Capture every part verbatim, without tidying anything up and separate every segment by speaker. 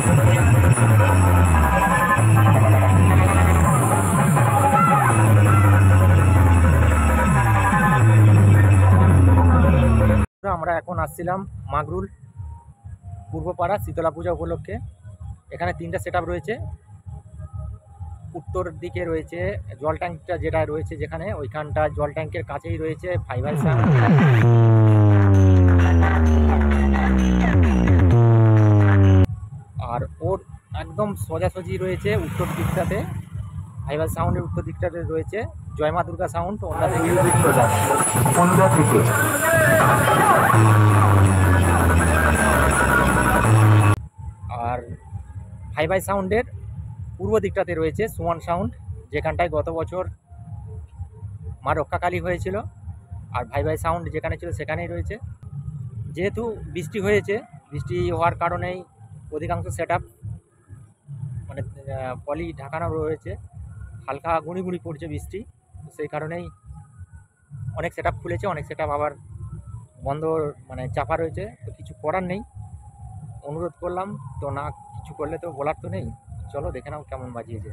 Speaker 1: আমরা এখন আসছিলাম মাগরুল পূর্বপাড়া শীতলা পূজা উপলক্ষে। এখানে তিনটা সেট আপ রয়েছে। উত্তর দিকে রয়েছে জল ট্যাঙ্কটা, যেটা রয়েছে যেখানে ওইখানটা জল ট্যাঙ্কের কাছেই রয়েছে ফাইবার সাউন্ড। আর ওর একদম সোজাসুজি রয়েছে উত্তর দিকটাতে, ফাইবার সাউন্ডের উত্তর দিকটাতে রয়েছে জয় মা দুর্গা সাউন্ড। আর ফাইবার সাউন্ডের পূর্ব দিকটাতে রয়েছে সুমন সাউন্ড, যেখানটায় গত বছর মা রক্ষাকালী হয়েছিল। আর ভাই ভাই সাউন্ড যেখানে ছিল সেখানেই রয়েছে। যেহেতু বৃষ্টি হয়েছে, বৃষ্টি হওয়ার কারণেই অধিকাংশ সেট আপ মানে পলি ঢাকানো রয়েছে, হালকা গুঁড়ি গুঁড়ি পড়ছে বৃষ্টি, তো সেই কারণেই অনেক সেট আপ খুলেছে, অনেক সেট আপ আবার বন্ধ মানে চাপা রয়েছে। তো কিছু করার নেই, অনুরোধ করলাম তো, না কিছু করলে তো বলার তো নেই। চলো দেখে নাও কেমন বাজিয়েছে।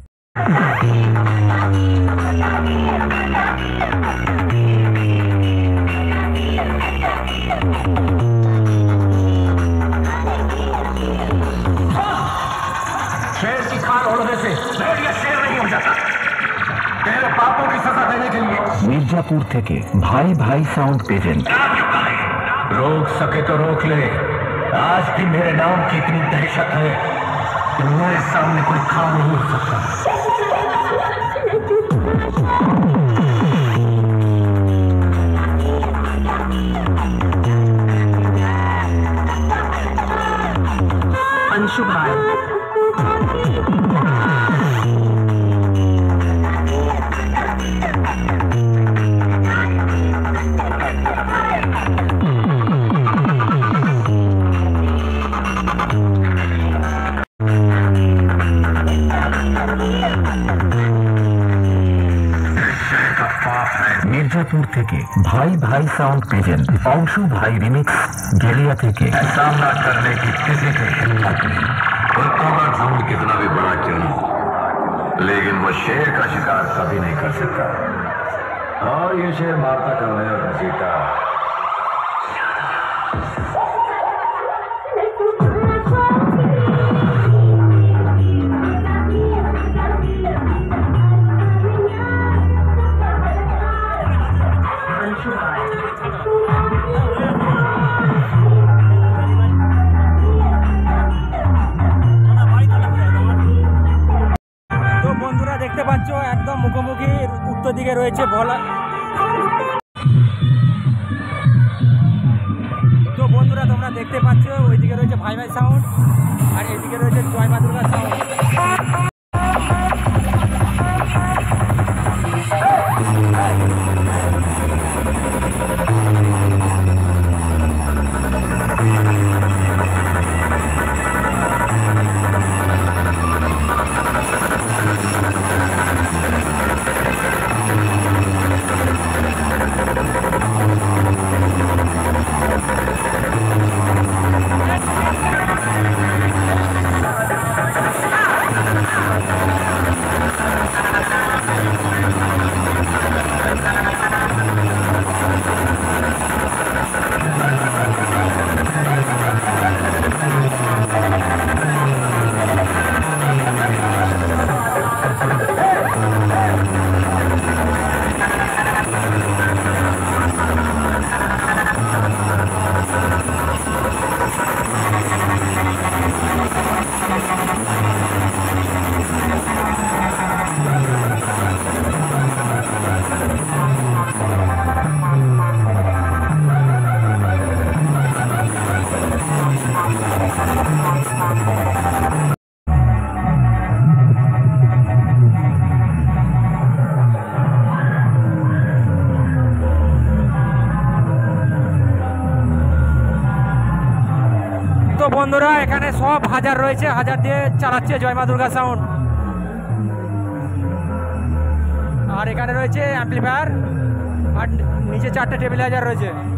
Speaker 2: शेर की खाल उड़ने से भेड़िया शेर नहीं हो जाता। तेरे पापों की सजा देने के लिए मिर्जापुर থেকে भाई भाई साउंड प्रेजेंट। रोक सके तो रोक ले, आज भी मेरे नाम की इतनी दहशत है कि मेरे सामने कोई खा नहीं हो सकता। अंशु भाई मिर्जापुर থেকে भाई भाई साउंड प्रेजेंट अंशु भाई रिमिक्स गेलिया থেকে सामना करने की किसी की हिम्मत नहीं। और साउंड कितना भी बड़ा क्यों ना, लेकिन वो शेर का शिकार कभी नहीं कर सकता। और ये शेर मारता कम है और घसीटा।
Speaker 1: তো বন্ধুরা দেখতে পাচ্ছ একদম মুখোমুখি উত্তর দিকে রয়েছে ভোলা। তো বন্ধুরা তোমরা দেখতে পাচ্ছ ওইদিকে রয়েছে ভাই ভাই সাউন্ড, আর এইদিকে রয়েছে জয় মা দুর্গা সাউন্ড। তো বন্ধুরা এখানে সব হাজার রয়েছে, হাজার দিয়ে চালাচ্ছে জয় মা দুর্গা সাউন্ড। আর এখানে রয়েছে অ্যাম্পলিফায়ার, আর নিচে চারটে টেবিল হাজার রয়েছে।